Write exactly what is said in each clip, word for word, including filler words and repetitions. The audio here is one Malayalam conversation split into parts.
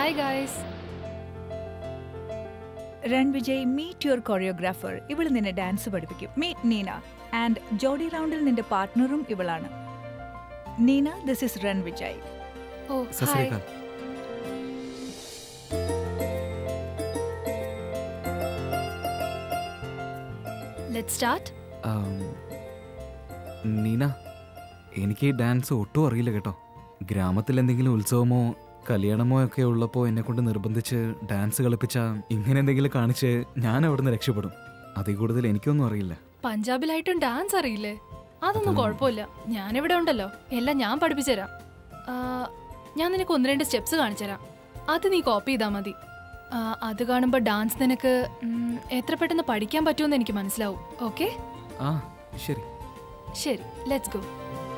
Hi guys. Ran Vijay, meet your choreographer. Ivil ninne dance പഠിപ്പിക്കും. Meet Nina. And Jodi Roundil ninte partnerum ivalana. Nina, this is Ran Vijay. Oh, hi. Let's start. Um, Nina, എനിക്ക് ഡാൻസ് ഒട്ടും അറിയില്ല കേട്ടോ. ഗ്രാമത്തിൽ എന്തെങ്കിലും ഉത്സവമോ കല്യാണമോ ഒക്കെ ഉള്ളപ്പോൾ എന്നെ കൊണ്ട് നിർബന്ധിച്ച് ഡാൻസ് കളിപ്പിച്ച ഇങ്ങനെ എന്തെങ്കിലും കാണിച്ച് ഞാൻ അവിടുന്ന് രക്ഷപ്പെടും. അതിൽ കൂടുതൽ എനിക്കൊന്നും അറിയില്ല. പഞ്ചാബിലായിട്ടും ഡാൻസ് അറിയില്ലേ? അതൊന്നും കുഴപ്പമില്ല, ഞാനിവിടെ ഉണ്ടല്ലോ, എല്ലാം ഞാൻ പഠിപ്പിച്ചുതരാം. ഞാൻ നിനക്ക് ഒന്ന് രണ്ട് സ്റ്റെപ്സ് കാണിച്ചുതരാം, അത് നീ കോപ്പി ചെയ്താൽ മതി. അത് കാണുമ്പോൾ ഡാൻസ് നിനക്ക് എത്ര പെട്ടെന്ന് പഠിക്കാൻ പറ്റുമെന്ന് എനിക്ക് മനസ്സിലാവും. ഓക്കെ? ആ ശരി ശരി, ലെറ്റ്സ് ഗോ.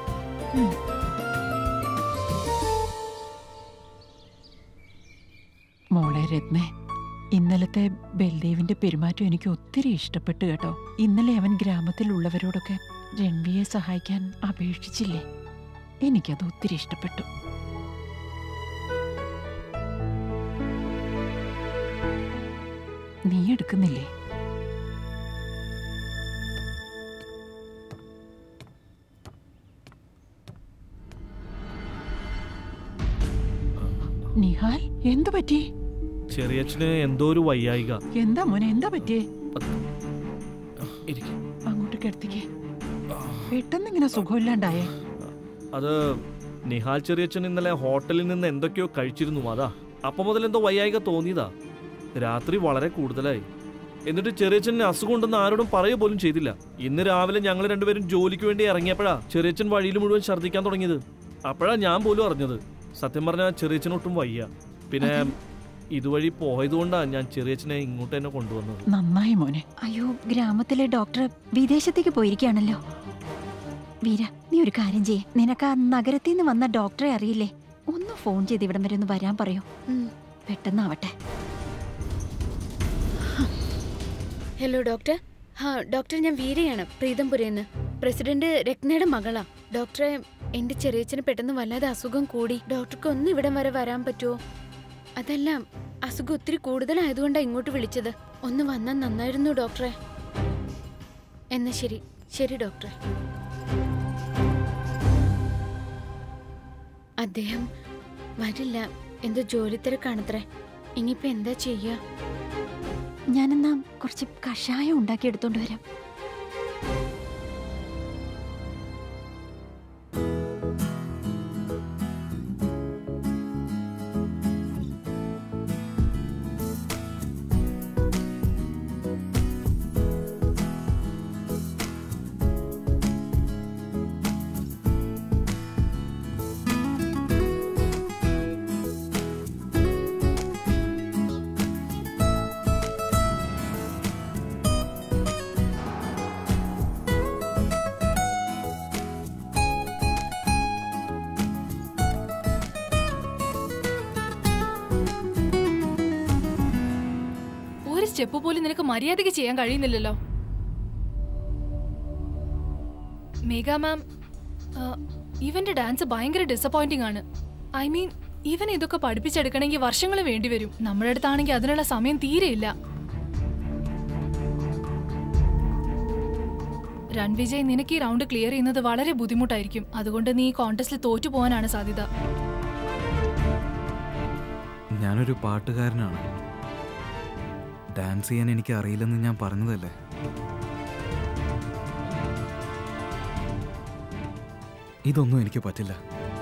മോളെ രത്നേ, ഇന്നലത്തെ ബൽദേവിന്റെ പെരുമാറ്റം എനിക്ക് ഒത്തിരി ഇഷ്ടപ്പെട്ടു കേട്ടോ. ഇന്നലെ അവൻ ഗ്രാമത്തിലുള്ളവരോടൊക്കെ രൺവിയെ സഹായിക്കാൻ അപേക്ഷിച്ചില്ലേ, എനിക്കത് ഒത്തിരി ഇഷ്ടപ്പെട്ടു. നീ എടുക്കുന്നില്ലേ? നിഹാൽ, എന്തു പറ്റി? ചെറിയച്ഛന് എന്തോ ഒരു വയ്യായിക. എന്താ മോനെ, എന്താ പറ്റിയേ? അങ്ങോട്ട് കിടത്തിക്കേ. പെട്ടെന്ന് ഇങ്ങനെ സുഖമില്ലാണ്ടായേ? അത് നിഹാൽ ചെറിയച്ഛൻ ഇന്നലെ ഹോട്ടലിൽ നിന്ന് എന്തൊക്കെയോ കഴിച്ചിരുന്നു, അതാ. അപ്പം മുതൽ എന്തോ വയ്യായിക തോന്നിയതാ. രാത്രി വളരെ കൂടുതലായി. എന്നിട്ട് ചെറിയച്ഛന് അസുഖം ഉണ്ടെന്ന് ആരോടും പറയുക പോലും ചെയ്തില്ല. ഇന്ന് രാവിലെ ഞങ്ങൾ രണ്ടുപേരും ജോലിക്ക് വേണ്ടി ഇറങ്ങിയപ്പോഴാ ചെറിയച്ഛൻ വഴിയിൽ മുഴുവൻ ഛർദ്ദിക്കാൻ തുടങ്ങിയത്. അപ്പോഴാ ഞാൻ പോലും അറിഞ്ഞത്. സത്യം പറഞ്ഞാൽ ചെറിയച്ഛനൊട്ടും വയ്യ. പിന്നെ ഇതുവഴി പോയതുകൊണ്ടാ ഞാൻ ചെറിയച്ഛനെ ഇങ്ങോട്ട് തന്നെ കൊണ്ടുവന്നത്. നന്നായി മോനെ. അയ്യോ, ഗ്രാമത്തിലെ ഡോക്ടർ വിദേശത്തേക്ക് പോയിരിക്കുകയാണല്ലോ. വീര, നീ ഒരു കാര്യം ചെയ്യേ, നിനക്ക് ആ നഗരത്തിൽ നിന്ന് വന്ന ഡോക്ടറെ അറിയില്ലേ? ഒന്ന് ഫോൺ ചെയ്ത് ഇവിടം വരെ ഒന്ന് വരാൻ പറയൂ. പെട്ടെന്നാവട്ടെ. Hello doctor. ഹാ ഡോക്ടർ, ഞാൻ വീരയാണ്, പ്രീതംപുരേന്ന്. പ്രസിഡന്റ് രത്നയുടെ മകളാ. ഡോക്ടറെ, എന്റെ ചെറിയച്ഛന് പെട്ടെന്ന് വല്ലാതെ അസുഖം കൂടി. ഡോക്ടർക്ക് ഒന്ന് ഇവിടം വരെ വരാൻ പറ്റുമോ? അതല്ല, അസുഖം ഒത്തിരി കൂടുതലായതുകൊണ്ടാണ് ഇങ്ങോട്ട് വിളിച്ചത്. ഒന്ന് വന്നാൽ നന്നായിരുന്നു ഡോക്ടറെ. എന്നാ ശരി ശരി ഡോക്ടറെ. അദ്ദേഹം വരില്ല, എന്തോ ജോലി തിരക്കാണത്രേ. ഇനിയിപ്പോ എന്താ ചെയ്യാ? ഞാനെന്നാ കുറച്ച് കഷായം ഉണ്ടാക്കി എടുത്തോണ്ട് വരാം. സ്റ്റെപ്പ് പോലും നിനക്ക് മര്യാദയ്ക്ക് ചെയ്യാൻ കഴിയുന്നില്ലല്ലോ. മേഘ മാം, ഇവന്റെ ഡാൻസ് ഭയങ്കര ഡിസപ്പോയിന്റിംഗ് ആണ്. ഐ മീൻ, ഇവൻ ഇതൊക്കെ പഠിപ്പിച്ചെടുക്കണമെങ്കിൽ വർഷങ്ങൾ വേണ്ടിവരും. നമ്മുടെ അടുത്താണെങ്കിൽ അതിനുള്ള സമയം തീരെയില്ല. രൺവിജയ്, നിനക്ക് ഈ റൗണ്ട് ക്ലിയർ ചെയ്യുന്നത് വളരെ ബുദ്ധിമുട്ടായിരിക്കും. അതുകൊണ്ട് നീ ഈ കോൺടെസ്റ്റിൽ തോറ്റു പോകാനാണ് സാധ്യത. ഞാനൊരു പാട്ടുകാരനാണ്. ഡാൻസ് ചെയ്യാൻ എനിക്ക് അറിയില്ലെന്ന് ഞാൻ പറഞ്ഞതല്ലേ. ഇതൊന്നും എനിക്ക് പറ്റില്ല.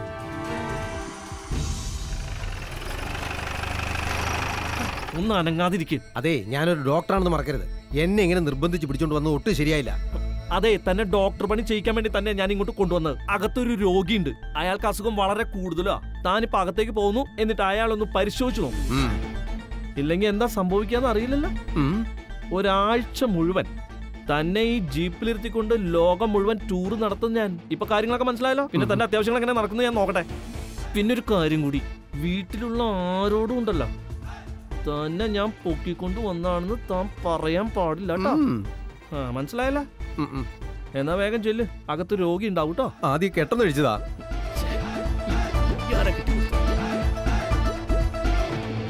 ഒന്ന് അനങ്ങാതിരിക്കും. അതെ, ഞാനൊരു ഡോക്ടറാണെന്ന് മറക്കരുത്. എന്നെ ഇങ്ങനെ നിർബന്ധിച്ച് പിടിച്ചോണ്ട് വന്നത് ഒട്ടും ശരിയായില്ല. അതെ, തന്നെ ഡോക്ടർ പണി ചെയ്യിക്കാൻ വേണ്ടി തന്നെ ഞാൻ ഇങ്ങോട്ട് കൊണ്ടുവന്നത്. അകത്തൊരു രോഗിയുണ്ട്, അയാൾക്ക് അസുഖം വളരെ കൂടുതലാ. താനിപ്പോ അകത്തേക്ക് പോകുന്നു, എന്നിട്ട് അയാളൊന്ന് പരിശോധിച്ചു നോക്കും. ഇല്ലെങ്കിൽ എന്താ സംഭവിക്കാന്ന് അറിയില്ലല്ലോ. ഒരാഴ്ച മുഴുവൻ തന്നെ ഈ ജീപ്പിലിരുത്തിക്കൊണ്ട് ലോകം മുഴുവൻ ടൂർ നടത്തും ഞാൻ. ഇപ്പൊ കാര്യങ്ങളൊക്കെ മനസ്സിലായല്ലോ. പിന്നെ തന്റെ അത്യാവശ്യങ്ങൾ എങ്ങനെ നടക്കുന്നത് ഞാൻ നോക്കട്ടെ. പിന്നെ ഒരു കാര്യം കൂടി, വീട്ടിലുള്ള ആരോടും ഉണ്ടല്ലോ തന്നെ ഞാൻ പൊക്കിക്കൊണ്ട് വന്നാണെന്ന് താൻ പറയാൻ പാടില്ല കേട്ടോ. ആ, മനസ്സിലായല്ലോ. എന്നാ വേഗം ചെല്ല്, അകത്ത് രോഗി ഉണ്ടാവും കേട്ടോ. ആദ്യം കെട്ടെന്ന് കഴിച്ചതാ.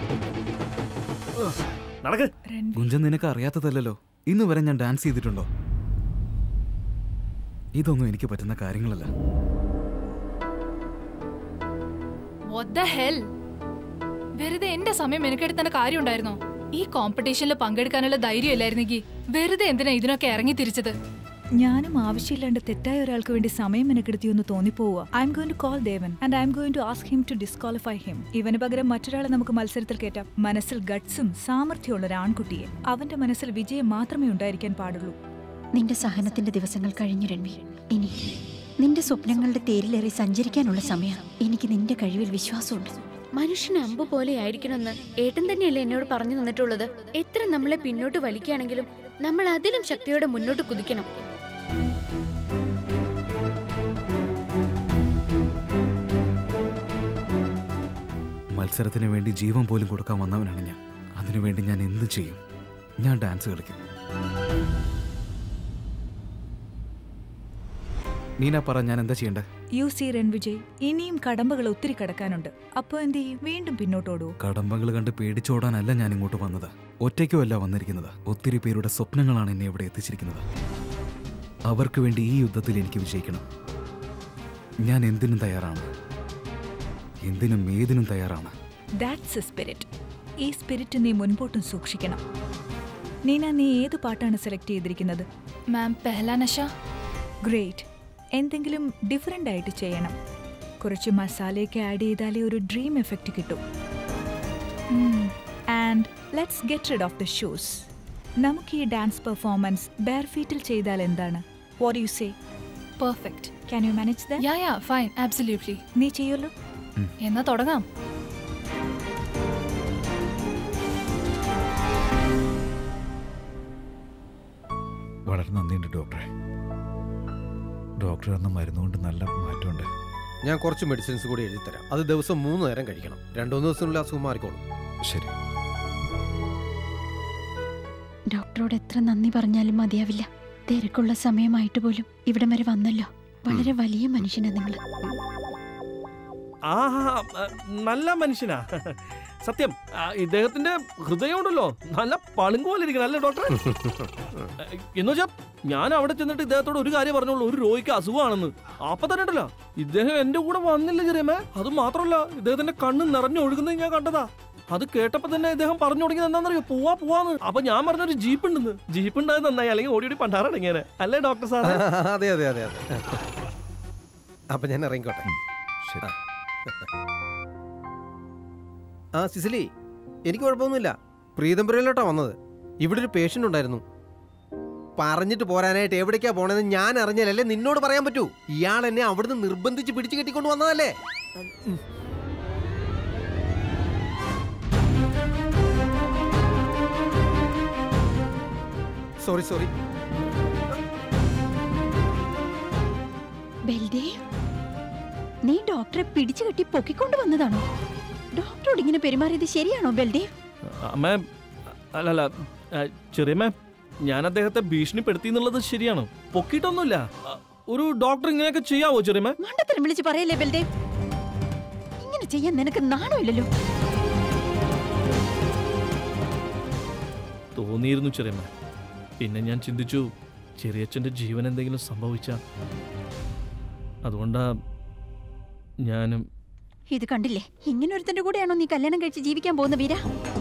നടക്ക്. ഗുഞ്ചൻ നിനക്ക് അറിയാത്തതല്ലോ, ഇന്ന് വരെ ഞാൻ ഡാൻസ് ചെയ്തിട്ടുണ്ടോ? ഇതൊന്നും എനിക്ക് പറ്റുന്ന കാര്യങ്ങളല്ല. What the hell? വെറുതെ എന്റെ സമയം മെനക്കെടുത്തേണ്ട കാര്യം ഉണ്ടായിരുന്നോ? ഈ കോമ്പറ്റീഷനിൽ പങ്കെടുക്കാനുള്ള ധൈര്യം ഇല്ലായിരുന്നെങ്കിൽ വെറുതെ എന്തിനാ ഇതിനൊക്കെ ഇറങ്ങി തിരിച്ചത്? ഞാനും ആവശ്യമില്ലാണ്ട് തെറ്റായ ഒരാൾക്ക് വേണ്ടി സമയം മെനക്കെടുത്തിയൊന്ന് തോന്നിപ്പോവുക. I'm going to call Devan and I'm going to ask him to disqualify him. ഇവന് പകരം മറ്റൊരാളെ നമുക്ക് മത്സരത്തിൽ കയറ്റാം. മനസ്സിൽ ഗട്ട്സും സാമർഥ്യമുള്ള ഒരു ആൺകുട്ടിയെ. അവന്റെ മനസ്സിൽ വിജയം മാത്രമേ ഉണ്ടായിരിക്കാൻ പാടുള്ളൂ. നിന്റെ സഹനത്തിന്റെ ദിവസങ്ങൾ കഴിഞ്ഞു രൺവീർ. ഇനി നിന്റെ സ്വപ്നങ്ങളുടെ തേരിലേറി സഞ്ചരിക്കാനുള്ള സമയം. എനിക്ക് നിന്റെ കഴിവിൽ വിശ്വാസമുണ്ട്. മനുഷ്യന് അമ്പ് പോലെ ആയിരിക്കണമെന്ന് ഏട്ടൻ തന്നെയല്ലേ എന്നോട് പറഞ്ഞു തന്നിട്ടുള്ളത്. എത്ര നമ്മളെ പിന്നോട്ട് വലിക്കുകയാണെങ്കിലും നമ്മൾ അതിലും ശക്തിയോടെ മുന്നോട്ട് കുതിക്കണം. മത്സരത്തിന് വേണ്ടി ജീവൻ പോലും കൊടുക്കാൻ വന്നവനാണ് ഞാൻ. അതിനുവേണ്ടി ഞാൻ എന്ത് ചെയ്യും? ഞാൻ ഡാൻസ് കളിക്കും. നീന പറ, ഞാൻ എന്താ ചെയ്യണ്ടേ? യു സി രൺവിജയ്, ഇനിയും കടമ്പകൾ ഒത്തിരി കിടക്കാനുണ്ട്. അപ്പൊ എന്ത് ചെയ്യും? വീണ്ടും പിന്നോട്ടോടൂ? കടമ്പകൾ കണ്ട് പേടിച്ചോടാനല്ല ഞാൻ ഇങ്ങോട്ട് വന്നത്. ഒറ്റയ്ക്കും അല്ല വന്നിരിക്കുന്നത്. ഒത്തിരി പേരുടെ സ്വപ്നങ്ങളാണ് എന്നെ ഇവിടെ എത്തിച്ചിരിക്കുന്നത്. അവർക്ക് വേണ്ടി ഈ യുദ്ധത്തിൽ എനിക്ക് വിജയിക്കണം. ഞാൻ എന്തിനും തയ്യാറാണ്. എന്തിനും ഏതിനും തയ്യാറാണ്. That's a spirit. ഈ സ്പിരിറ്റ് നീ മുൻപോട്ടും സൂക്ഷിക്കണം. നീന, നീ ഏത് പാട്ടാണ് സെലക്ട് ചെയ്തിരിക്കുന്നത്? മാം, പെഹ്ലാ നശ. ഗ്രേറ്റ്. എന്തെങ്കിലും ഡിഫറെൻ്റ് ആയിട്ട് ചെയ്യണം. കുറച്ച് മസാലയൊക്കെ ആഡ് ചെയ്താലേ ഒരു ഡ്രീം എഫക്റ്റ് കിട്ടും. And let's get rid of the shoes. നമുക്ക് ഈ ഡാൻസ് പെർഫോമൻസ് ബെയർ ഫീറ്റിൽ ചെയ്താൽ എന്താണ്? What you say? Perfect. Can you manage that? Yeah yeah fine, absolutely. നീ ചെയ്യുമല്ലോ. എന്നാ തുടങ്ങാം. വളരെ നന്ദിയുണ്ട് ഡോക്ടറെ. ഡോക്ടർ എന്ന മരുന്നുകൊണ്ട് നല്ല മാറ്റമുണ്ട്. ഞാൻ കുറച്ച് മെഡിസിൻസ് കൂടി എഴുതി തരാം. അത് ദിവസം മൂന്ന് നേരം കഴിക്കണം. രണ്ടു മൂന്ന് ദിവസത്തിനുള്ളിൽ അസുഖം മാറിക്കോളും. ശരി. ഡോക്ടറോട് എത്ര നന്ദി പറഞ്ഞാലും മതിയാവില്ല. തിരക്കുള്ള സമയമായിട്ട് പോലും ഇവിടം വരെ വന്നല്ലോ. വളരെ വലിയ മനുഷ്യനാ നിങ്ങൾ. ആ നല്ല മനുഷ്യനാ സത്യം. ഇദ്ദേഹത്തിന്റെ ഹൃദയം ഉണ്ടല്ലോ, നല്ല പളുങ്ക് പോലെ ഇരിക്കണം അല്ലേ ഡോക്ടർ? എന്ന് വെച്ചാ ഞാൻ അവിടെ ചെന്നിട്ട് ഇദ്ദേഹത്തോട് ഒരു കാര്യം പറഞ്ഞോളൂ, ഒരു രോഗിക്ക് അസുഖമാണെന്ന്. അപ്പൊ തന്നെ ഉണ്ടല്ലോ ഇദ്ദേഹം എന്റെ കൂടെ വന്നില്ല ചെറിയമ്മേ. അത് മാത്രമല്ല, ഇദ്ദേഹത്തിന്റെ കണ്ണ് നിറഞ്ഞു ഒഴുകുന്നത് ഞാൻ കണ്ടതാ. അത് കേട്ടപ്പോ തന്നെ ഇദ്ദേഹം പറഞ്ഞു തുടങ്ങിയത് എന്താണെന്നറിയോ? പോവാ പോവാന്ന്. അപ്പൊ ഞാൻ പറഞ്ഞൊരു ജീപ്പ് ഉണ്ടെന്ന്. ജീപ്പ് ഉണ്ടായത് നന്നായി, അല്ലെങ്കിൽ ഓടി ഓടി പണ്ടാറടങ്ങിയാണ് അല്ലേ ഡോക്ടർ സാർ? അതെ അതെ അതെ അതെ. അപ്പൊ ഞാൻ ഇറങ്ങിക്കോട്ടെ. ശരി. ആ സിസിലി, എനിക്ക് കുഴപ്പമൊന്നുമില്ല. പ്രീതംപുരയിലോട്ടാ വന്നത്. ഇവിടെ ഒരു പേഷ്യന്റ് ഉണ്ടായിരുന്നു. പറഞ്ഞിട്ട് പോരാനായിട്ട് എവിടേക്കാ പോണെന്ന് ഞാൻ അറിഞ്ഞാലല്ലേ നിന്നോട് പറയാൻ പറ്റൂ. ഇയാൾ എന്നെ അവിടുന്ന് നിർബന്ധിച്ച് പിടിച്ചു കെട്ടിക്കൊണ്ട് വന്നതല്ലേ. Sorry sorry. ബൽദേവ്, നീ ഡോക്ടറെ പിടിച്ചു കെട്ടി പൊക്കിക്കൊണ്ട് വന്നതാണോ? ഡോക്ടറോട് ഇങ്ങനെ പെരുമാറിയത് ശരിയാണോ ബൽദേവ്? മാം, അല്ലല്ല ചെറിയ മാം, ഞാൻ അദ്ദേഹത്തെ ഭീഷണിപ്പെടുത്തി എന്നുള്ളത് ശരിയാണ്. പൊക്കിയിട്ടൊന്നുമില്ല. ഒരു ഡോക്ടർ ഇങ്ങനെയൊക്കെ ചെയ്യാവോ ചെറിയ മാം? മണ്ടത്തരം വിളിച്ച് പറയല്ലേ ബൽദേവ്. ഇങ്ങനെ ചെയ്യാൻ നിനക്ക് നാണമില്ലല്ലോ. തോന്നിയിരുന്നു ചെറിയ മാം. പിന്നെ ഞാൻ ചിന്തിച്ചു, ചെറിയച്ഛൻ്റെ ജീവൻ എന്തെങ്കിലും സംഭവിച്ച, അതുകൊണ്ടാ ഞാനും. ഇത് കണ്ടില്ലേ, ഇങ്ങനെ ഒരുത്തന്റെ കൂടെയാണോ നീ കല്യാണം കഴിച്ച് ജീവിക്കാൻ പോകുന്ന വീര?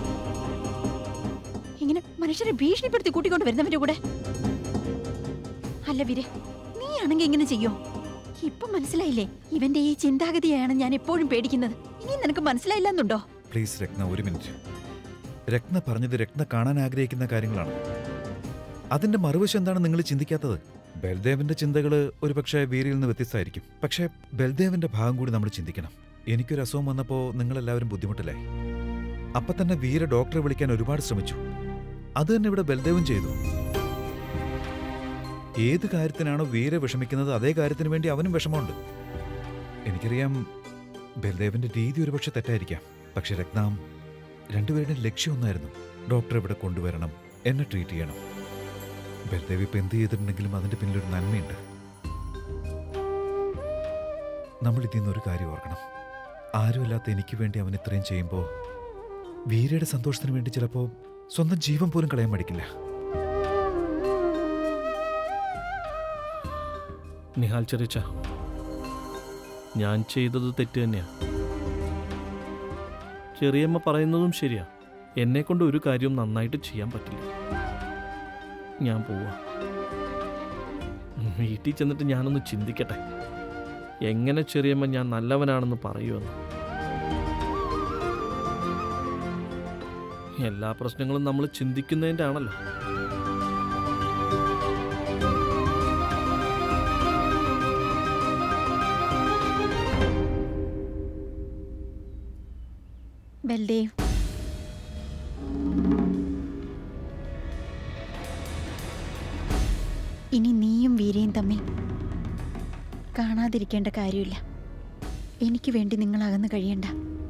ഇങ്ങനെ മനുഷ്യരെ ഭീഷണിപ്പെടുത്തി കൂട്ടിക്കൊണ്ട് വരുന്നവന്റെ കൂടെ? അല്ല വീരെ, നീ ആണെങ്കിൽ ഇങ്ങനെ ചെയ്യോ? ഇപ്പൊ മനസ്സിലായില്ലേ? ഇവന്റെ ഈ ചിന്താഗതിയാണ് ഞാൻ എപ്പോഴും പേടിക്കുന്നത്. ഇനി നിനക്ക് മനസ്സിലായില്ലെന്നുണ്ടോ? പ്ലീസ് രത്ന, ഒരു മിനിറ്റ്. രത്ന പറഞ്ഞത് രത്ന കാണാൻ ആഗ്രഹിക്കുന്ന കാര്യങ്ങളാണ്. അതിന്റെ മറുവശം എന്താണ് നിങ്ങൾ ചിന്തിക്കാത്തത്? ബൽദേവിന്റെ ചിന്തകൾ ഒരുപക്ഷെ വീരയിൽ നിന്ന് വ്യത്യസ്തമായിരിക്കും. പക്ഷേ ബൽദേവിന്റെ ഭാഗം കൂടി നമ്മൾ ചിന്തിക്കണം. എനിക്കൊരു അസുഖം വന്നപ്പോൾ നിങ്ങളെല്ലാവരും ബുദ്ധിമുട്ടിലായി. അപ്പൊ തന്നെ വീര ഡോക്ടറെ വിളിക്കാൻ ഒരുപാട് ശ്രമിച്ചു. അത് തന്നെ ഇവിടെ ബൽദേവും ചെയ്തു. ഏത് കാര്യത്തിനാണോ വീര വിഷമിക്കുന്നത്, അതേ കാര്യത്തിന് വേണ്ടി അവനും വിഷമമുണ്ട്. എനിക്കറിയാം ബൽദേവിന്റെ രീതി ഒരുപക്ഷെ തെറ്റായിരിക്കാം. പക്ഷെ രത്നാം, രണ്ടുപേരുടെയും ലക്ഷ്യം ഒന്നായിരുന്നു. ഡോക്ടറെ ഇവിടെ കൊണ്ടുവരണം, എന്നെ ട്രീറ്റ് ചെയ്യണം. ബൽദേവ് ഇപ്പൊ എന്ത് ചെയ്തിട്ടുണ്ടെങ്കിലും അതിന്റെ പിന്നിലൊരു നന്മയുണ്ട്. നമ്മൾ ഇതിൽ നിന്നൊരു കാര്യം ഓർക്കണം. ആരുമല്ലാത്ത എനിക്ക് വേണ്ടി അവൻ ഇത്രയും ചെയ്യുമ്പോൾ വീരയുടെ സന്തോഷത്തിന് വേണ്ടി ചിലപ്പോ സ്വന്തം ജീവൻ പോലും കളയാൻ മടിക്കില്ല. നിഹാൽ ചെറിച്ച, ഞാൻ ചെയ്തത് തെറ്റ് തന്നെയാ. ചെറിയമ്മ പറയുന്നതും ശരിയാ. എന്നെ കൊണ്ട് ഒരു കാര്യവും നന്നായിട്ട് ചെയ്യാൻ പറ്റില്ല. ഞാൻ പോവാ. വീട്ടിൽ ചെന്നിട്ട് ഞാനൊന്ന് ചിന്തിക്കട്ടെ, എങ്ങനെ ചെറിയമ്മ ഞാൻ നല്ലവനാണെന്ന് പറയുമെന്ന്. എല്ലാ പ്രശ്നങ്ങളും നമ്മൾ ചിന്തിക്കുന്നതിൻ്റെ ആണല്ലോ. ബൽദേവ്, ഇനി നീയും വീരയും തമ്മിൽ കാണാതിരിക്കേണ്ട കാര്യമില്ല. എനിക്ക് വേണ്ടി നിങ്ങൾ അകന്നു കഴിയണ്ട.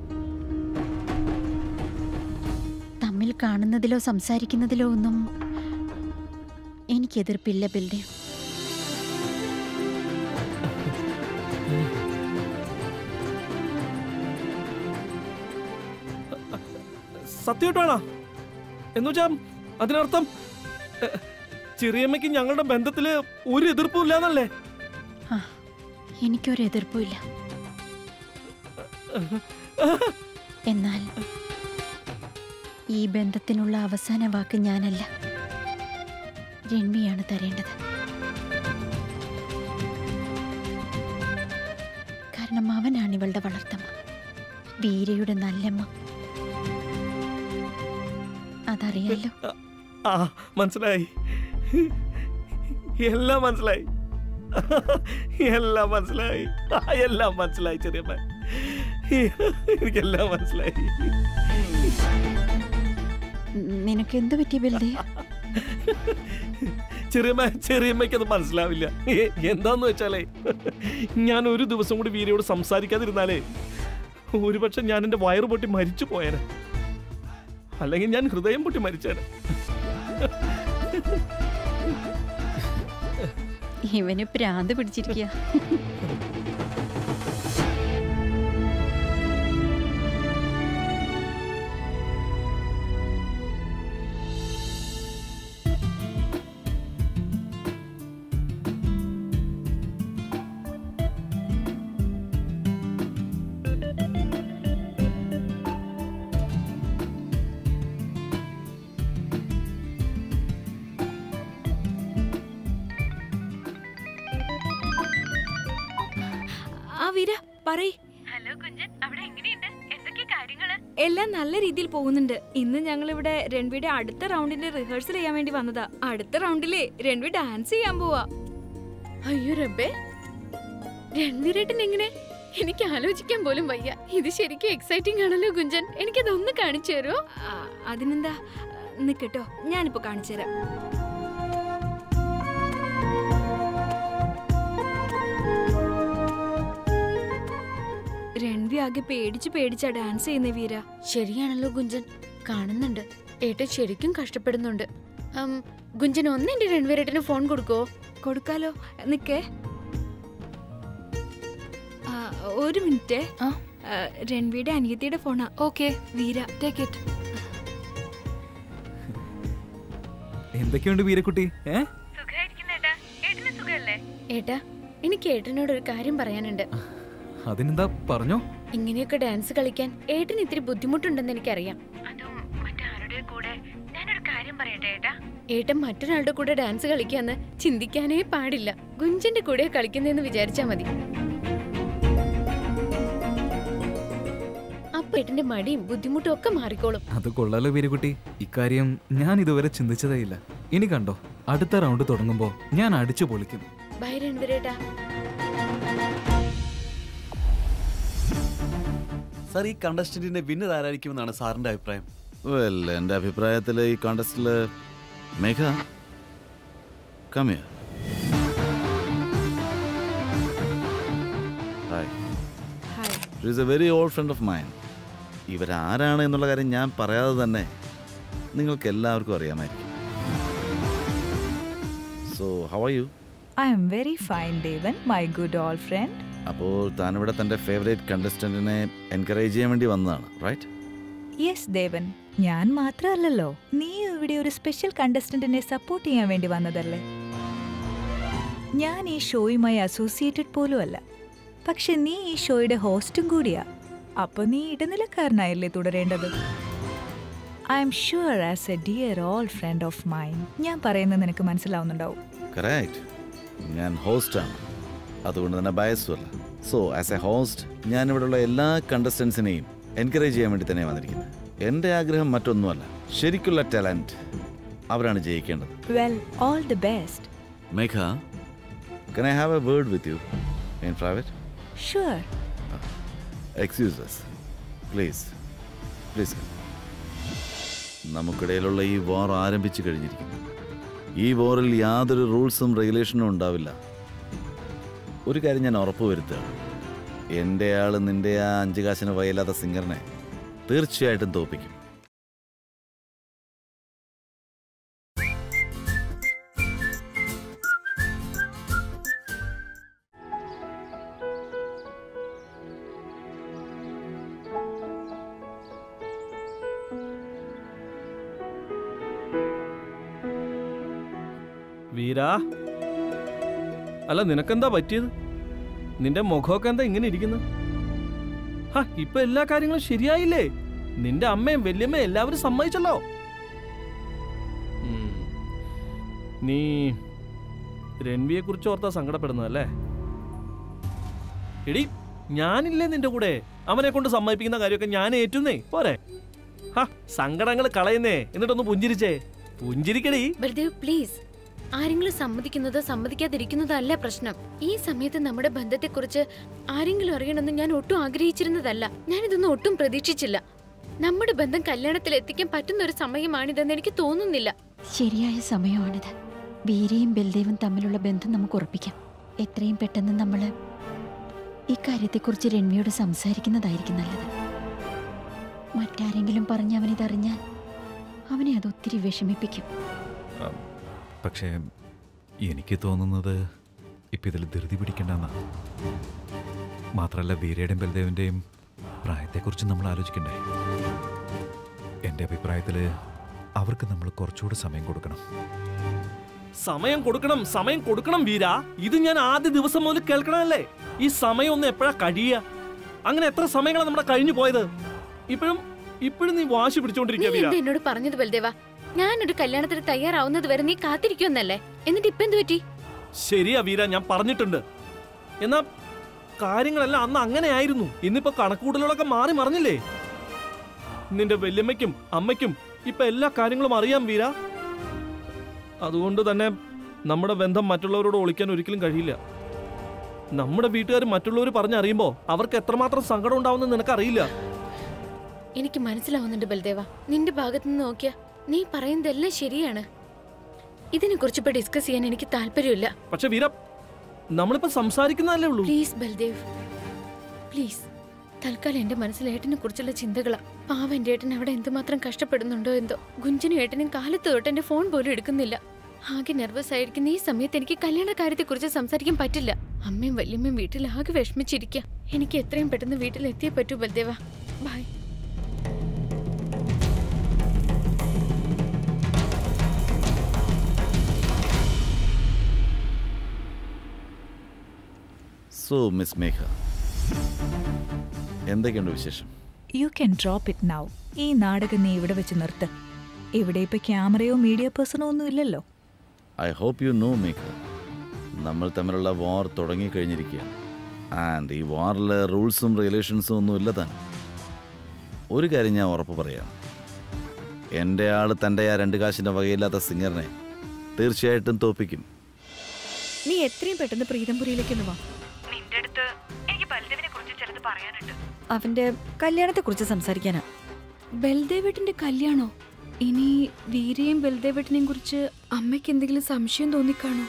തമ്മിൽ കാണുന്നതിലോ സംസാരിക്കുന്നതിലോ ഒന്നും എനിക്കെതിർപ്പില്ല ബൽദേവ്. സത്യമായിട്ടാണോ? എന്നുവെച്ചാ അതിനർത്ഥം ചെറിയമ്മയ്ക്ക് ഞങ്ങളുടെ ബന്ധത്തില് ഒരു എതിർപ്പും ഇല്ലാന്നല്ലേ? ആ, എനിക്കൊരു എതിർപ്പുമില്ല. എന്നാൽ ഈ ബന്ധത്തിനുള്ള അവസാന വാക്ക് ഞാനല്ല, രൺവിയാണ് തരേണ്ടത്. കാരണം അവനാണ് ഇവളുടെ വളർത്തമ്മ, വീരയുടെ നല്ലമ്മ. അതറിയാലോ. ആ, മനസ്സിലായി. എല്ലാം മനസ്സിലായി. എല്ലാം മനസ്സിലായി. എല്ലാം മനസ്സിലായി ചെറിയമ്മ. എനിക്കെല്ലാം മനസ്സിലായി. നിനക്ക് എന്ത് പറ്റി ബൽദേവ്? ചെറിയമ്മ ചെറിയമ്മയ്ക്ക് അത് മനസ്സിലാവില്ല. എന്താന്ന് വെച്ചാലേ, ഞാൻ ഒരു ദിവസം കൂടി വീരയോട് സംസാരിക്കാതിരുന്നാലേ ഒരുപക്ഷെ ഞാൻ എന്റെ വയറ് പൊട്ടി മരിച്ചു പോയേനെ. അല്ലെങ്കിൽ ഞാൻ ഹൃദയം പൊട്ടി മരിച്ചേനെ. ഇവന് പ്രാന്ത് പിടിച്ചിരിക്കുക. ഹലോ കുഞ്ചൻ, അവിടെ എങ്ങനെയുണ്ട്? എന്തൊക്കെ കാര്യങ്ങള്? എല്ലാം നല്ല രീതിയിൽ പോകുന്നുണ്ട്. ഇന്ന് ഞങ്ങൾ ഇവിടെ രൺവിയുടെ അടുത്ത റൗണ്ടിന്റെ റിഹേഴ്സൽ ചെയ്യാൻ വേണ്ടി വന്നതാ. അടുത്ത റൗണ്ടിലെ രൺവി ഡാൻസ് ചെയ്യാൻ പോവാ. അയ്യോ റബ്ബേ, രൺവീരേട്ടൻ എങ്ങനെ? എനിക്ക് ആലോചിക്കാൻ പോലും വയ്യ. ഇത് ശരിക്കും എക്സൈറ്റിംഗ് ആണല്ലോ കുഞ്ചൻ. എനിക്കതൊന്ന് കാണിച്ചു തരുമോ? അതിനെന്താ, നിക്കട്ടോ, ഞാനിപ്പോ കാണിച്ചു തരാം. രൺവി ആകെ പേടിച്ച് പേടിച്ചാ ഡാൻസ് ചെയ്യുന്ന വീര. ശരിയാണല്ലോ ഗുഞ്ചൻ, കാണുന്നുണ്ട്. ഏട്ടൻ ശരിക്കും കഷ്ടപ്പെടുന്നുണ്ട്. ഗുഞ്ചൻ ഒന്ന് എന്റെ രൺവീരേട്ടന് ഫോൺ കൊടുക്കോ? കൊടുക്കാലോ, നിക്കേ. ഒരു മിനിറ്റ്. രൺവിയുടെ അനിയത്തിയുടെ ഫോണാ. Okay Veera, take it. എന്തൊക്കെയുണ്ട് വീരക്കുട്ടി? ഏട്ടാ, എനിക്ക് ഏട്ടനോട് ഒരു കാര്യം പറയാനുണ്ട്. അതിനെന്താ, പറഞ്ഞോ. ഇങ്ങനെയൊക്കെ ഡാൻസ് കളിക്കാൻ ഏട്ടന് ഇത്തിരി ബുദ്ധിമുട്ടുണ്ടെന്ന് എനിക്കറിയാം. ഏട്ടൻ മറ്റൊരാളുടെ കൂടെ ഡാൻസ് കളിക്കാന്ന് ചിന്തിക്കാനേ പാടില്ല. ഗുഞ്ചന്റെ കൂടെ കളിക്കുന്നതെന്ന് വിചാരിച്ചാ മതി. അപ്പൊ ഏട്ടന്റെ മടിയും ബുദ്ധിമുട്ടും ഒക്കെ മാറിക്കോളും. അത് കൊള്ളാലോ വീരക്കുട്ടി. ഇക്കാര്യം ഞാൻ ഇതുവരെ ചിന്തിച്ചതേ ഇല്ല. ഇനി കണ്ടോ, അടുത്ത റൗണ്ട് തുടങ്ങുമ്പോ ഞാൻ അടിച്ചു പൊളിക്കും. ബൈ രൺവീരേട്ടാ. സാർ, ഈ കണ്ടസ്റ്റന്റിന്റെ വിന്നർ ആരായിരിക്കുമെന്നാണ് സാറിന്റെ അഭിപ്രായം? വെൽ, എൻ്റെ അഭിപ്രായത്തിൽ ഈ കോണ്ടസ്റ്റിൽ മേഘ കമ്മിയ. Hi, she's a very old friend of mine. ഇവരാരാണ് എന്നുള്ള കാര്യം ഞാൻ പറയാതെ തന്നെ നിങ്ങൾക്ക് എല്ലാവർക്കും അറിയാമായിരിക്കും. So how are you? I am very fine, Devan, my good old friend. അപ്പോൾ താനിവിടെ തൻ്റെ ഫേവറേറ്റ് കണ്ടസ്റ്റന്റിനെ എൻകറേജ് ചെയ്യാൻ വേണ്ടി വന്നതാണ്, റൈറ്റ്? യെസ് ദേവൻ, ഞാൻ മാത്രമല്ലല്ലോ, നീ ഇവിടെ ഒരു സ്പെഷ്യൽ കണ്ടസ്റ്റന്റിനെ സപ്പോർട്ട് ചെയ്യാൻ വേണ്ടി വന്നതല്ലേ. ഞാൻ ഈ ഷോയുമായി അസോസിയേറ്റഡ് പോലും അല്ല, പക്ഷെ നീ ഈ ഷോയുടെ ഹോസ്റ്റും കൂടിയാ. അപ്പൊ നീ ഇടനിലക്കാരനായല്ലേ തുടരേണ്ടത്. I'm sure as a dear old friend of mine, ഞാൻ പറയുന്നത് നിനക്ക് മനസ്സിലാവുന്നുണ്ടാവും. കറക്റ്റ്. ഞാൻ ഹോസ്റ്റാണ്, അതുകൊണ്ട് തന്നെ ബയസും അല്ല. സോ ആസ് എ ഹോസ്റ്റ് ഞാൻ ഇവിടെയുള്ള എല്ലാ കണ്ടസ്റ്റൻസിനെയും എൻകറേജ് ചെയ്യാൻ വേണ്ടി തന്നെ വന്നിരിക്കുന്നത്. എൻ്റെ ആഗ്രഹം മറ്റൊന്നുമല്ല, ശരിക്കുള്ള ടാലന്റ് അവരാണ് ജയിക്കേണ്ടത്. Well, all the best. Megha, can I have a word with you in private? Sure. Uh, excuse us. Please. Please. നമുക്കിടയിലുള്ള ഈ വാർ ആരംഭിച്ചു കഴിഞ്ഞിരിക്കുന്നു. ഈ വാറിൽ യാതൊരു റൂൾസും റെഗുലേഷനും ഉണ്ടാവില്ല. ഒരു കാര്യം ഞാൻ ഉറപ്പുവരുത്തുകയാണ്, എൻ്റെ ആൾ നിൻ്റെ ആ അഞ്ച് കാശിന് വയലാത്ത സിംഗറിനെ തീർച്ചയായിട്ടും തോപ്പിക്കും. വീരാ, അല്ല നിനക്കെന്താ പറ്റിയത്? നിന്റെ മുഖമൊക്കെ എന്താ ഇങ്ങനെ ഇരിക്കുന്നത്? ഹാ, ഇപ്പൊ എല്ലാ കാര്യങ്ങളും ശരിയായില്ലേ? നിന്റെ അമ്മയും വല്യമ്മയും എല്ലാവരും സമ്മതിച്ചല്ലോ. നീ രൺവിയെ കുറിച്ച് ഓർത്താ സങ്കടപ്പെടുന്നതല്ലേ? എടി, ഞാനില്ലേ നിന്റെ കൂടെ? അവനെ കൊണ്ട് സമ്മതിപ്പിക്കുന്ന കാര്യമൊക്കെ ഞാൻ ഏറ്റുന്നേ പോരെ. ഹാ, സങ്കടങ്ങൾ കളയുന്നേ, എന്നിട്ടൊന്ന് പുഞ്ചിരിച്ചേ. പുഞ്ചിരിക്കടി. പ്ലീസ്, ആരെങ്കിലും സമ്മതിക്കുന്നതോ സമ്മതിക്കാതിരിക്കുന്നതോ അല്ല പ്രശ്നം. ഈ സമയത്ത് നമ്മുടെ ബന്ധത്തെക്കുറിച്ച് ആരെങ്കിലും അറിയണമെന്ന് ഞാൻ ഒട്ടും ആഗ്രഹിച്ചിരുന്നതല്ല. ഞാനിതൊന്നും ഒട്ടും പ്രതീക്ഷിച്ചില്ല. നമ്മുടെ ബന്ധം കല്യാണത്തിൽ എത്തിക്കാൻ പറ്റുന്ന ഒരു സമയമാണിതെന്ന് എനിക്ക് തോന്നുന്നില്ല. ശരിയായ സമയമാണിത്. വീരയും ബൽദേവും തമ്മിലുള്ള ബന്ധം നമുക്ക് ഉറപ്പിക്കാം. എത്രയും പെട്ടെന്ന് നമ്മൾ ഈ കാര്യത്തെക്കുറിച്ച് രൺവിയോട് സംസാരിക്കുന്നതായിരിക്കും നല്ലത്. മറ്റാരെങ്കിലും പറഞ്ഞ് അവനിതറിഞ്ഞാൽ അവനെ അതൊത്തിരി വിഷമിപ്പിക്കും. പക്ഷേ എനിക്ക് തോന്നുന്നത് ഇപ്പം ഇതിൽ ധൃതി പിടിക്കണ്ടെന്നാണ്. മാത്രമല്ല, വീരയുടെയും ബൽദേവിൻ്റെയും പ്രായത്തെക്കുറിച്ച് നമ്മൾ ആലോചിക്കണ്ടേ. എൻ്റെ അഭിപ്രായത്തിൽ അവർക്ക് നമ്മൾ കുറച്ചുകൂടെ സമയം കൊടുക്കണം. സമയം കൊടുക്കണം, സമയം കൊടുക്കണം വീര. ഇത് ഞാൻ ആദ്യ ദിവസം മുതൽ കേൾക്കണമല്ലേ. ഈ സമയം ഒന്ന് എപ്പോഴാ കഴിയുക? അങ്ങനെ എത്ര സമയങ്ങളാണ് നമ്മുടെ കഴിഞ്ഞു പോയത്. ഇപ്പോഴും ഇപ്പോഴും നീ വാശി പിടിച്ചോണ്ടിരിക്കുക. എന്നോട് പറഞ്ഞത് ബൽദേവ, ഞാനൊരു കല്യാണത്തിന് തയ്യാറാവുന്നത് വരെ നീ കാത്തിരിക്കുമെന്നല്ലേ? എന്നിട്ട് ഇപ്പൊ എന്ത് പറ്റി? ശരിയാ വീര, ഞാൻ പറഞ്ഞിട്ടുണ്ട്. എന്നാ കാര്യങ്ങളെല്ലാം അന്ന് അങ്ങനെയായിരുന്നു. ഇന്നിപ്പോ കണക്കൂടലുകളൊക്കെ മാറി മറിഞ്ഞില്ലേ? നിന്റെ വല്യമ്മയ്ക്കും അമ്മയ്ക്കും ഇപ്പൊ എല്ലാ കാര്യങ്ങളും അറിയാം വീര. അതുകൊണ്ട് തന്നെ നമ്മുടെ ബന്ധം മറ്റുള്ളവരോട് ഒളിക്കാൻ ഒരിക്കലും കഴിയില്ല. നമ്മുടെ വീട്ടുകാർ മറ്റുള്ളവർ പറഞ്ഞറിയുമ്പോ അവർക്ക് എത്രമാത്രം സങ്കടം ഉണ്ടാവുമെന്ന് നിനക്കറിയില്ല. എനിക്ക് മനസ്സിലാവുന്നുണ്ട് ബൽദേവ. നിന്റെ ഭാഗത്ത് നിന്ന് നോക്കിയാ നീ പറയുന്നതെല്ലാം ശരിയാണ്. ഇതിനെ കുറിച്ച് ഇപ്പൊ ഡിസ്കസ് ചെയ്യാൻ എനിക്ക് താല്പര്യമില്ല. പക്ഷെ വീര, നമ്മളിപ്പോ സംസാരിക്കുന്നതല്ലേ ഉള്ളൂ. Please Baldev, please. തൽക്കാലം എന്റെ മനസ്സിൽ ഏട്ടനെ കുറിച്ചുള്ള ചിന്തകളാ. പാവ എന്റെ ഏട്ടൻ അവിടെ എന്തുമാത്രം കഷ്ടപ്പെടുന്നുണ്ടോ എന്തോ. ഗുഞ്ചനും ഏട്ടനും കാലത്ത് തൊട്ട് എന്റെ ഫോൺ പോലും എടുക്കുന്നില്ല. ആകെ നെർവസ് ആയിരിക്കുന്ന ഈ സമയത്ത് എനിക്ക് കല്യാണ കാര്യത്തെ കുറിച്ച് സംസാരിക്കാൻ പറ്റില്ല. അമ്മയും വല്യമ്മയും വീട്ടിൽ ആകെ വിഷമിച്ചിരിക്കുക. എനിക്ക് എത്രയും പെട്ടെന്ന് വീട്ടിൽ എത്തിയേ പറ്റൂ ബൽദേവ. ബൈ. സോ മിസ് മേഘ, എന്തൊക്കെയുണ്ട് വിശേഷം? You can drop it now. ഈ നാടകം നീ ഇവിടെ വെച്ച് നിർത്ത്. ഇവിടെ ഇപ്പൊ ക്യാമറയോ മീഡിയ പേഴ്സണോ ഒന്നും ഇല്ലല്ലോ. I hope you know Megha, നമ്മൾ തമ്മിലുള്ള വാർ തുടങ്ങിക്കഴിഞ്ഞിരിക്കുകയാണ്. ആൻഡ് ഈ വാറിൽ റൂൾസും റെഗുലേഷൻസും ഒന്നും ഇല്ല താൻ. ഒരു കാര്യം ഞാൻ ഉറപ്പ് പറയാം, എൻ്റെ ആൾ തൻ്റെ ആ രണ്ട് കാശിൻ്റെ വകയില്ലാത്ത സിംഗറിനെ തീർച്ചയായിട്ടും തോപ്പിക്കും. നീ എത്രയും പെട്ടെന്ന് പ്രീതംപുരിയിലേക്ക് വാ. നിന്റെ അടുത്ത് എനിക്ക് ബൽദേവിനെ കുറിച്ച് ചിലത് പറയാനുണ്ട്. അവന്റെ കല്യാണത്തെ കുറിച്ച് സംസാരിക്കാനാ. ബൽദേവേട്ടന്റെ കല്യാണോ? ഇനി വീരയും ബൽദേവേട്ടനെയും കുറിച്ച് അമ്മയ്ക്ക് എന്തെങ്കിലും സംശയം തോന്നിക്കാണോ?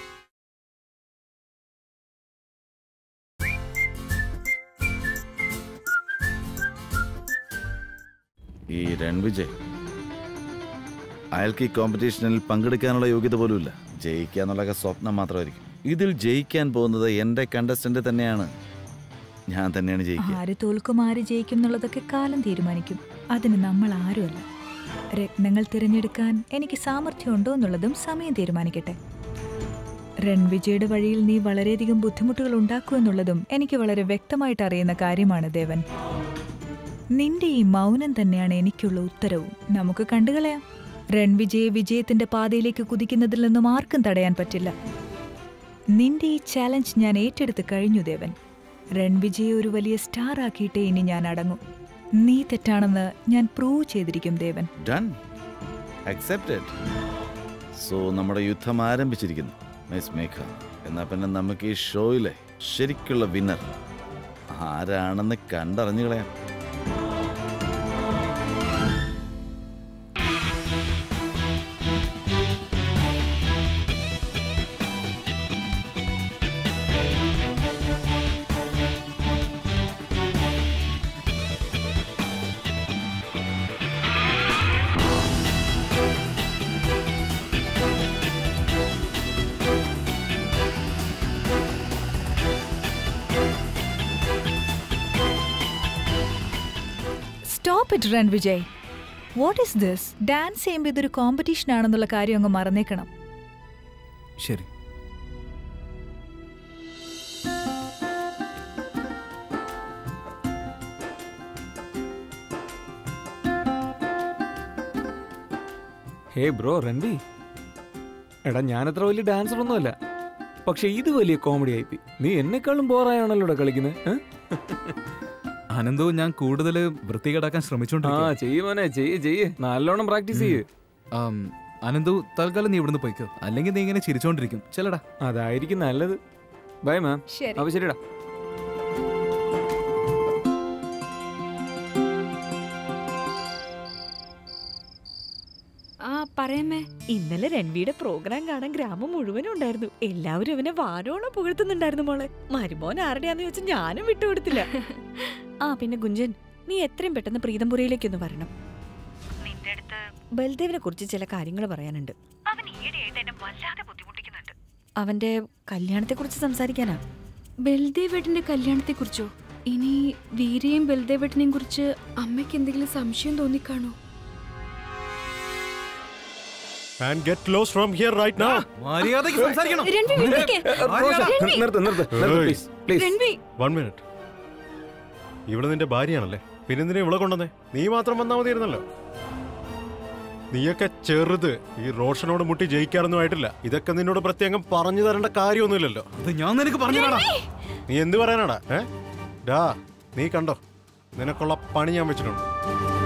ഈ രൺവിജയ്, അയാൾക്ക് ഈ കോമ്പറ്റീഷനിൽ പങ്കെടുക്കാനുള്ള യോഗ്യത പോലുമില്ല. ജയിക്കുക എന്നുള്ളൊക്കെ സ്വപ്നം മാത്രമായിരിക്കും. ഇതിൽ ജയിക്കാൻ പോകുന്നത് എൻ്റെ കണ്ടസ്റ്റന്റ് തന്നെയാണ്. ഞാൻ തന്നെയാണ് ജയിക്കുക. ആര് തോൽക്കും ആര് ജയിക്കും എന്നുള്ളതൊക്കെ കാലം തീരുമാനിക്കും. അതിന് നമ്മൾ ആരുമല്ല. രത്നങ്ങൾ തിരഞ്ഞെടുക്കാൻ എനിക്ക് സാമർഥ്യം ഉണ്ടോ എന്നുള്ളതും സമയം തീരുമാനിക്കട്ടെ. രൺവിജയുടെ വഴിയിൽ നീ വളരെയധികം ബുദ്ധിമുട്ടുകൾ ഉണ്ടാക്കുമെന്നുള്ളതും എനിക്ക് വളരെ വ്യക്തമായിട്ട് അറിയുന്ന കാര്യമാണ് ദേവൻ. നിന്റെ ഈ മൗനം തന്നെയാണ് എനിക്കുള്ള ഉത്തരവും. നമുക്ക് കണ്ടുകളയാം. രൺവിജയെ വിജയത്തിന്റെ പാതയിലേക്ക് കുതിക്കുന്നതിൽ നിന്നും ആർക്കും തടയാൻ പറ്റില്ല. നിന്റെ ഈ ചാലഞ്ച് ഞാൻ ഏറ്റെടുത്ത് കഴിഞ്ഞു ദേവൻ. രൺവിജയെ ഒരു വലിയ സ്റ്റാർ ആക്കിയിട്ടേ ഇനി ഞാൻ അടങ്ങും. നീ തെറ്റാണെന്ന് ഞാൻ പ്രൂവ് ചെയ്തിരിക്കും ദേവൻ. Done. Accepted. സോ നമ്മുടെ യുദ്ധം ആരംഭിച്ചിരിക്കുന്നു മിസ് മേഘ. എന്നാ പിന്നെ നമുക്ക് ഈ ഷോയിലെ ശരിക്കുള്ള വിന്നർ ആരാണെന്ന് കണ്ടറിഞ്ഞു കളയാം. Stop it Ranvijay. What is this? Dance ചെയ്യുമ്പോൾ ഇതൊരു കോമ്പറ്റീഷൻ ആണെന്നുള്ള കാര്യം അങ്ങ് മറന്നേക്കണം. ശരി. ഹേ ബ്രോ രൺവി, എടാ ഞാനത്ര വലിയ ഡാൻസർ ഒന്നുമല്ല, പക്ഷെ ഇത് വലിയ കോമഡി ആയിപ്പോയി. നീ എന്നെക്കാളും ബോറായാണല്ലോ കളിക്കുന്നത്. അനന്തോ ഞാൻ കൂടുതൽ വൃത്തികേടാക്കാൻ ശ്രമിച്ചോണ്ടിരിക്കുക. ആ ചെയ്യുമോനെ, ചെയ്യ് ചെയ്യ്, നല്ലോണം പ്രാക്ടീസ് ചെയ്യ്. അനന്തു തൽക്കാലം നീ ഇവിടുന്ന് പോയിക്കോ, അല്ലെങ്കിൽ നീ ഇങ്ങനെ ചിരിച്ചോണ്ടിരിക്കും. ചെല്ലടാ. അതായിരിക്കും നല്ലത്. Bye ma'am. അപ്പൊ ശരിടാ. ആ പറയാമേ, ഇന്നലെ രൺവിയുടെ പ്രോഗ്രാം കാണാൻ ഗ്രാമം മുഴുവനും ഉണ്ടായിരുന്നു. എല്ലാവരും അവനെ വാനോളം പുകഴ്ത്തുന്നുണ്ടായിരുന്നു മോളെ. മരുമോൻ ആരുടെയാന്ന് ചോദിച്ചാൽ ഞാനും വിട്ടുകൊടുത്തില്ല. ആ പിന്നെ ഗുഞ്ചൻ, നീ എത്രയും പെട്ടെന്ന് പ്രീതംപുരയിലേക്കൊന്ന് വരണം. നിന്റെ അടുത്ത് ബൽദേവിനെ കുറിച്ച് ചില കാര്യങ്ങൾ പറയാനുണ്ട്. അവൻ ഈയിടെയായിട്ട് എന്നെ വല്ലാതെ ബുദ്ധിമുട്ടിക്കുന്നുണ്ട്. അവന്റെ കല്യാണത്തെ കുറിച്ച് സംസാരിക്കാനാ. ബൽദേവേട്ടന്റെ കല്യാണത്തെ കുറിച്ചോ? ഇനി വീരയും ബൽദേവേട്ടനെയും കുറിച്ച് അമ്മയ്ക്ക് എന്തെങ്കിലും സംശയം തോന്നിക്കാണോ? And get close from here right now. മര്യാദയ്ക്ക് സംസാരിക്കണം. നിർത്ത് നിർത്ത് പ്ലീസ് പ്ലീസ്. One minute. ഇവിടെ നിന്റെ ഭാര്യയാണല്ലേ, പിന്നെ എന്തിനാ ഇവിടെ കൊണ്ടുവന്നേ? നീ മാത്രം വന്നാ മതിയായിരുന്നല്ലോ. നീയൊക്കെ ചെറുത് ഈ റോഷനോട് മുട്ടി ജയിക്കാറൊന്നും ആയിട്ടില്ല. ഇതൊക്കെ നിന്നോട് പ്രത്യേകം പറഞ്ഞു തരേണ്ട കാര്യമൊന്നുമില്ലല്ലോ. ഞാൻ നിനക്ക് പറഞ്ഞതാടാ. നീ എന്ത് പറയാനാടാ? ഏ ഡാ, നീ കണ്ടോ, നിനക്കുള്ള പണി ഞാൻ വെച്ചിട്ടുണ്ട്.